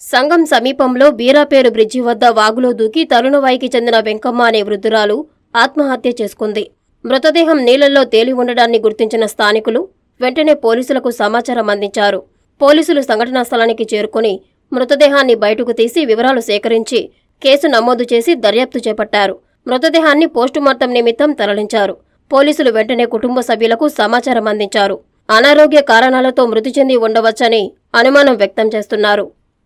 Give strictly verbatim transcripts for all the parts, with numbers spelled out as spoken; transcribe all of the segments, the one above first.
సంగం సమీపంలో బీరాపేరు బ్రిడ్జి వద్ద వాగులో దూకి తరుణవాయికి చెందిన వెంకమ్మ అనే వృద్ధురాలు ఆత్మహత్య చేసుకుంది. మృతదేహం నీళ్లలో తేలి ఉండడాన్ని గుర్తించిన స్థానికులు వెంటనే పోలీసులకు సమాచారం అందించారు. పోలీసులు సంఘటనా స్థలానికి చేరుకుని మృతదేహాన్ని బయటకు తీసి వివరాలు సేకరించి కేసు నమోదు చేసి దర్యాప్తు చేపట్టారు. మృతదేహాన్ని పోస్టుమార్టం నిమిత్తం తరలించారు. పోలీసులు వెంటనే కుటుంబ సభ్యులకు సమాచారం అందించారు. అనారోగ్య కారణాలతో మృతి చెంది ఉండవచ్చని అనుమానం వ్యక్తం చేస్తున్నారు.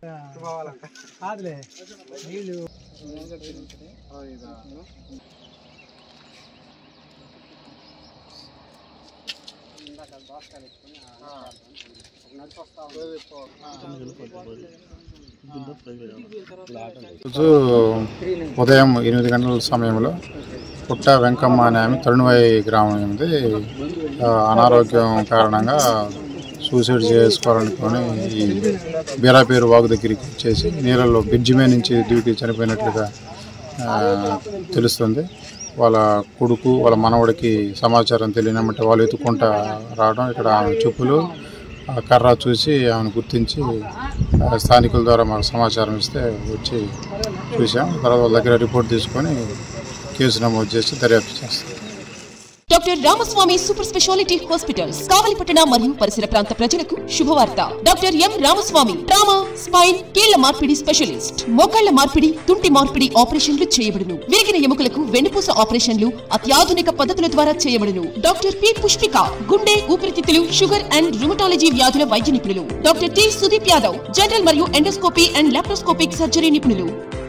ఉదయం ఎనిమిది గంటల సమయంలో పుట్ట వెంకమ్మ అనే ఆమె తరుణవాయి గ్రామం ఉంది. అనారోగ్యం కారణంగా సూసైడ్ చేసుకోవాలనుకొని ఈ బీరాపేరు వాగు దగ్గరికి వచ్చేసి నీళ్ళల్లో బ్రిడ్జి మీద నుంచి దూకి చనిపోయినట్లుగా తెలుస్తుంది. వాళ్ళ కొడుకు వాళ్ళ మనవడికి సమాచారం తెలియనమంటే వాళ్ళు ఎత్తుకుంటా రావడం, ఇక్కడ ఆమె చెప్పులు కర్ర చూసి ఆమెను గుర్తించి స్థానికుల ద్వారా మాకు సమాచారం ఇస్తే వచ్చి చూసాం. తర్వాత వాళ్ళ దగ్గర రిపోర్ట్ తీసుకొని కేసు నమోదు చేసి దర్యాప్తు చేస్తాం. Doctor Ramaswami super speciality hospitals కావలిపట్టణ మరియు పరిసర ప్రాంత ప్రజలకు శుభవార్త. Doctor M Ramaswami trauma, spine, కీళ్ల మార్పిడి స్పెషలిస్ట్. మోకాళ్ల మార్పిడి, తుంటి మార్పిడి ఆపరేషన్లు చేయబడును. విరిగిన ఎముకలకు వెన్నుపూస ఆపరేషన్లు అత్యాధునిక పద్ధతుల ద్వారా చేయబడును. డాక్టర్ పి పుష్పిక గుండె, ఊపిరితిత్తులు, షుగర్ అండ్ రుమటాలజీ వ్యాధుల వైద్య నిపుణులు. Doctor T Sudeep Yadav general మరియు ఎండోస్కోపీ అండ్ లాప్రోస్కోపిక్ సర్జరీ నిపుణులు.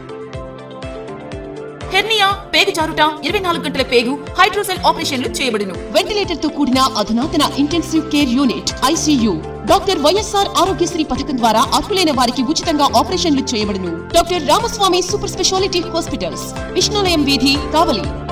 హెర్నియా, పేగు జారుట, ఇరవై నాలుగు గంటల పేగు హైడ్రోసెల్ ఆపరేషన్లు చేయబడును. వెంటిలేటర్ తో కూడిన అధునాతన intensive care unit ICU. Doctor YSR Aarogyasri పథకం ద్వారా అర్హులైన వారికి ఉచితంగా ఆపరేషన్లు చేయబడును. Doctor Ramaswami super speciality hospitals, Vishnulayam వీధి, కావలి.